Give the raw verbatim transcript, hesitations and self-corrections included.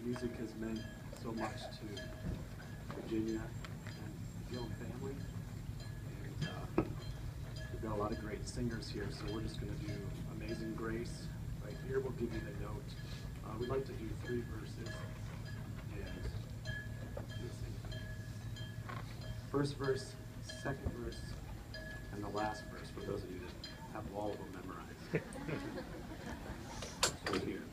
music has meant so much to Virginia and the Gilliam family. And uh, we've got a lot of great singers here, so we're just going to do Amazing Grace. Right here, we'll give you the note. Uh, we'd like to do three verses. And let's see. First verse, second verse, and the last verse, for those of you that have all of them memorized. So here.